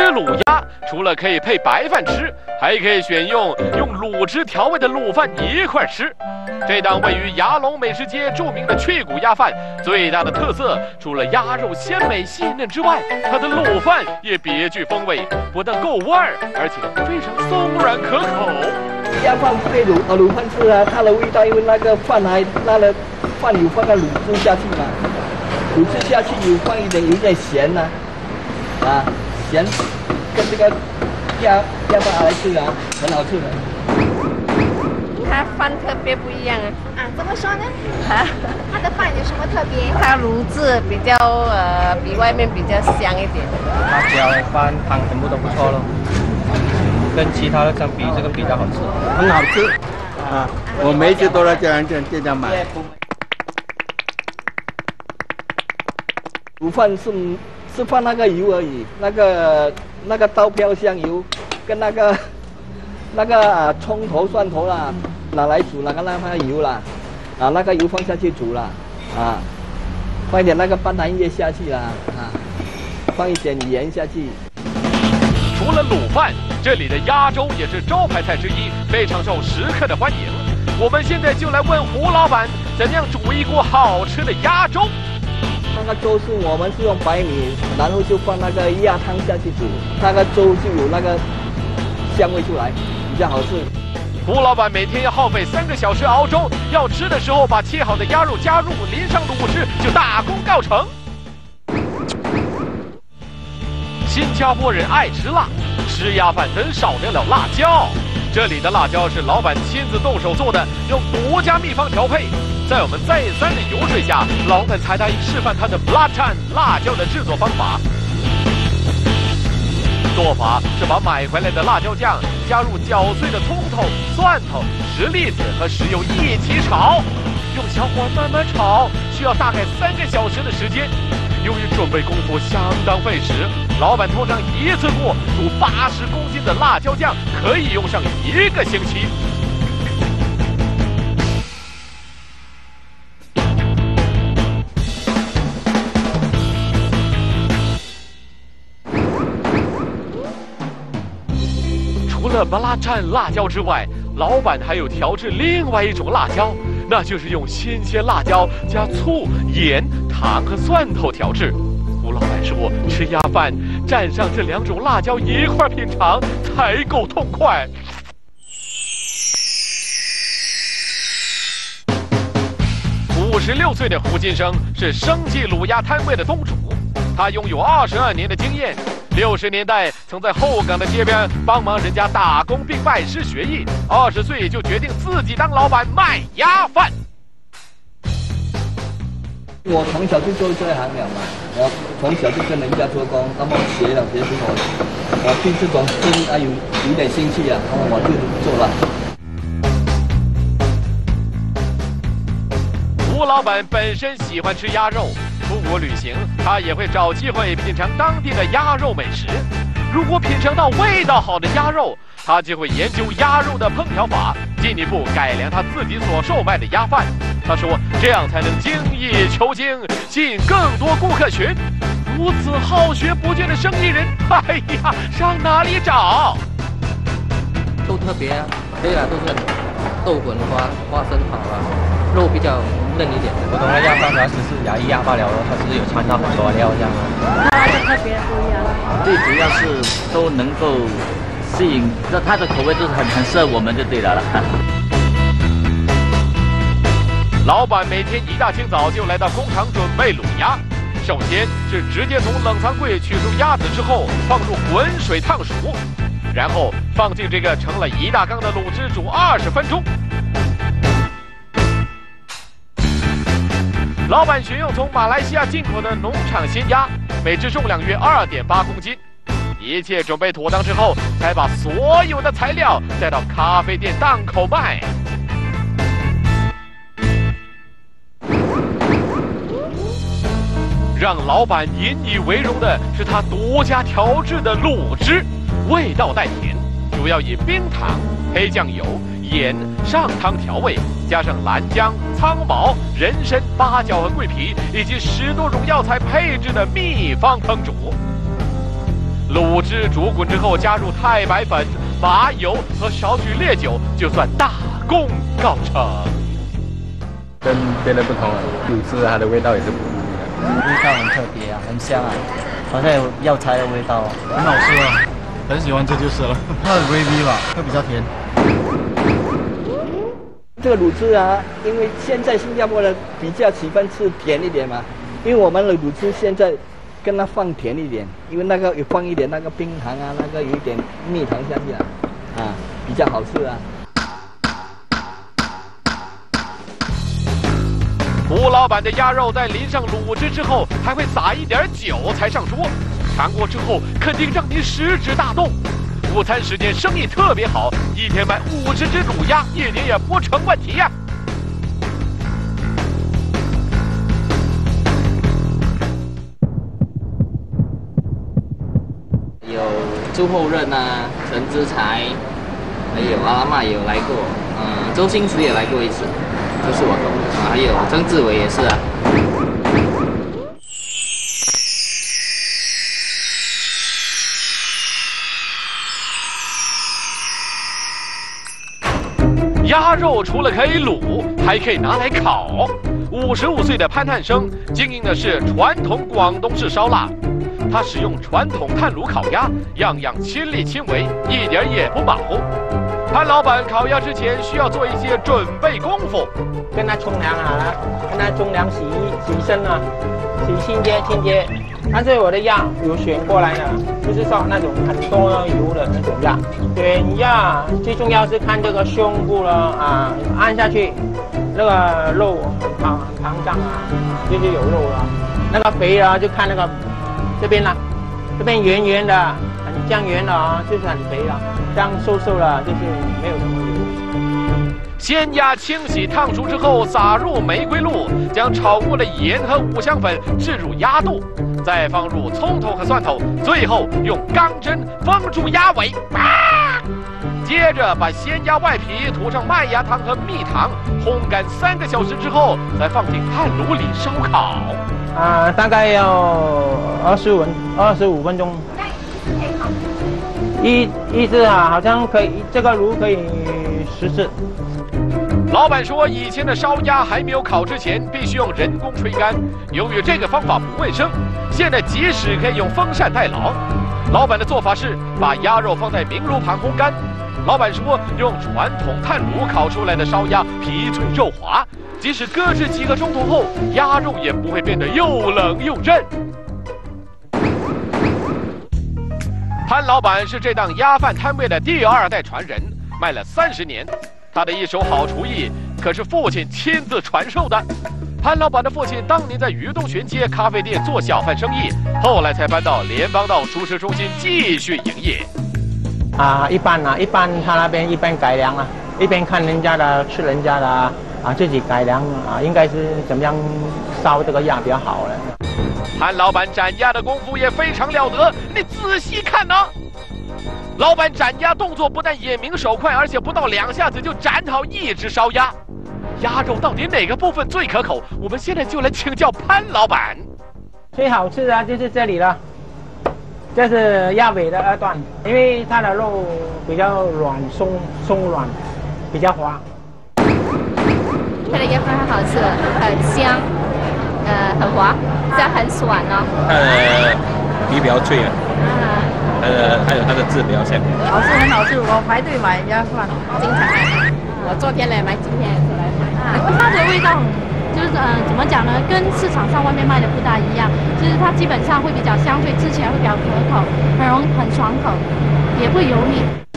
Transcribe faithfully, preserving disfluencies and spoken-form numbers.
卤鸭除了可以配白饭吃，还可以选用用卤汁调味的卤饭一块吃。这档位于牙龙美食街著名的去骨鸭饭，最大的特色除了鸭肉鲜美细嫩之外，它的卤饭也别具风味，不但够味儿，而且非常松软可口。 鸭饭配卤呃卤饭吃啊，它的味道因为那个饭还那个饭有放个卤汁下去嘛，卤汁下去有放一点有一点咸呐、啊，啊咸跟这个鸭鸭饭来吃啊，很好吃的。 它饭特别不一样啊！ 啊，怎么说呢？啊，它的饭有什么特别？ 它卤汁比较呃比外面比较香一点。 辣椒饭汤全部都不错咯，跟其他的相比，这个比较好吃， 很好吃啊！我每次都在这样这这家买。 卤饭是是放那个油而已，那个那个刀漂香油跟那个那个啊葱头蒜头啦。拿来煮那个那个油啦，啊，那个油放下去煮啦，啊，放一点那个斑斓叶下去啦，啊，放一点盐下去。 除了卤饭，这里的鸭粥也是招牌菜之一，非常受食客的欢迎。我们现在就来问胡老板，怎样煮一锅好吃的鸭粥？ 那个粥是我们是用白米，然后就放那个鸭汤下去煮，那个粥就有那个香味出来，比较好吃。 胡老板每天要耗费三个小时熬粥，要吃的时候把切好的鸭肉加入，淋上卤汁，就大功告成。新加坡人爱吃辣，吃鸭饭怎少得了辣椒？这里的辣椒是老板亲自动手做的，用独家秘方调配。在我们再三的游说下，老板才答应示范他的 Belacan 辣椒的制作方法。做法是把买回来的辣椒酱加入搅碎的葱头、蒜头、石栗子和石油一起炒，用小火慢慢炒，需要大概三个小时的时间。由于准备功夫相当费时，老板通常一次过煮八十公斤的辣椒酱，可以用上一个星期。除了巴拉蘸辣椒之外，老板还有调制另外一种辣椒，那就是用新鲜辣椒加醋、盐、糖和蒜头调制。胡老板说，吃鸭饭蘸上这两种辣椒一块品尝才够痛快。五十六岁的胡金生是生记卤鸭摊位的东主，他拥有二十二年的经验。六十年代曾在后港的街边帮忙人家打工并拜师学艺，二十岁就决定自己当老板卖鸭饭。 我从小就做这一行了嘛，我从小就跟人家做工，那么学了学之后，我对这种生意啊有有点兴趣啊，然后我就做了。 胡老板本身喜欢吃鸭肉，出国旅行他也会找机会品尝当地的鸭肉美食。如果品尝到味道好的鸭肉，他就会研究鸭肉的烹调法，进一步改良他自己所售卖的鸭饭。他说，这样才能精益求精，吸引更多顾客群。如此好学不倦的生意人，哎呀，上哪里找？ 都特别啊，对了，都是豆滚花花生好啊，肉比较嫩一点。普通的鸭饭主要只是牙一鸭罢了，它只是有掺到很多料这样啊。 它的特别不一样。 最主要是都能够吸引，那它的口味就是很很适合我们就对了了。 老板每天一大清早就来到工厂准备卤鸭，首先是直接从冷藏柜取出鸭子之后，放入滚水烫熟，然后放进这个盛了一大缸的卤汁煮二十分钟。老板选用从马来西亚进口的农场鲜鸭，每只重量约二点八公斤。一切准备妥当之后，才把所有的材料带到咖啡店档口卖。让老板引以为荣的是他独家调制的卤汁，味道带甜，主要以冰糖、黑酱油、盐上汤调味，加上兰姜、苍茅、人参、八角和桂皮以及十多种药材配制的秘方烹煮。 卤汁煮滚之后，加入太白粉、麻油和少许烈酒，就算大功告成。 跟别的不同了，卤汁它的味道也是不一样的， 味道很特别啊，很香啊，好像有药材的味道啊，很好吃啊，很喜欢这就是了。它的微微吧，会比较甜。 这个卤汁啊，因为现在新加坡人比较喜欢吃甜一点嘛，因为我们的卤汁现在跟它放甜一点，因为那个有放一点那个冰糖啊，那个有一点蜜糖下去啊，啊，比较好吃啊。 胡老板的鸭肉在淋上卤汁之后，还会撒一点酒才上桌。尝过之后，肯定让你食指大动。午餐时间生意特别好，一天卖五十只卤鸭，一点也不成问题呀、 有朱厚任啊，陈之才，还有阿拉玛也有来过，嗯，周星驰也来过一次，这是我懂的啊，还有曾志伟也是啊。 鸭肉除了可以卤，还可以拿来烤。五十五岁的潘探生经营的是传统广东式烧腊，他使用传统炭炉烤鸭，样样亲力亲为，一点也不马虎。潘老板烤鸭之前需要做一些准备功夫， 跟他冲凉好了，跟他冲凉洗洗身啊，洗清洁清洁。但是我的鸭有选过来的，不是说那种很多油的那种鸭。选鸭最重要是看这个胸部了啊，按下去，那个肉很膨很膨胀啊，就是有肉了。那个肥啊，就看那个这边啦，这边圆圆的，很酱圆的啊，就是很肥了。这样瘦瘦了，就是没有什么油。 鲜鸭清洗烫熟之后，撒入玫瑰露，将炒过的盐和五香粉置入鸭肚，再放入葱头和蒜头，最后用钢针封住鸭尾。啊！接着把鲜鸭外皮涂上麦芽糖和蜜糖，烘干三个小时之后，再放进炭炉里烧烤。 啊，大概要二十五二十五分钟。一一次啊，好像可以，这个炉可以十次。 老板说，以前的烧鸭还没有烤之前，必须用人工吹干，由于这个方法不卫生，现在即使可以用风扇代劳。老板的做法是把鸭肉放在明炉旁烘干。老板说，用传统炭炉烤出来的烧鸭皮脆肉滑，即使搁置几个钟头后，鸭肉也不会变得又冷又韧。潘老板是这档鸭饭摊位的第二代传人，卖了三十年。他的一手好厨艺可是父亲亲自传授的。潘老板的父亲当年在鱼东巡街咖啡店做小贩生意，后来才搬到联邦道熟食中心继续营业。 啊，一般啊，一般他那边一边改良啊，一边看人家的，吃人家的啊，自己改良啊，应该是怎么样烧这个鸭比较好了。 潘老板斩鸭的功夫也非常了得，你仔细看呢。老板斩鸭动作不但眼明手快，而且不到两下子就斩好一只烧鸭。鸭肉到底哪个部分最可口？我们现在就来请教潘老板。 最好吃的就是这里了，这是鸭尾的二段，因为它的肉比较软松松软，比较滑。 它的鸭饭很好吃，很香，呃，很滑，这样很爽哦。 它的皮比较脆啊，它的还有它的汁比较香。 好吃，很好吃，我排队买鸭饭， 经常买。我昨天来买，今天也是来买。 啊，它的味道就是呃，怎么讲呢？跟市场上外面卖的不大一样，就是它基本上会比较香脆，吃起来会比较可口，很容易很爽口，也不油腻。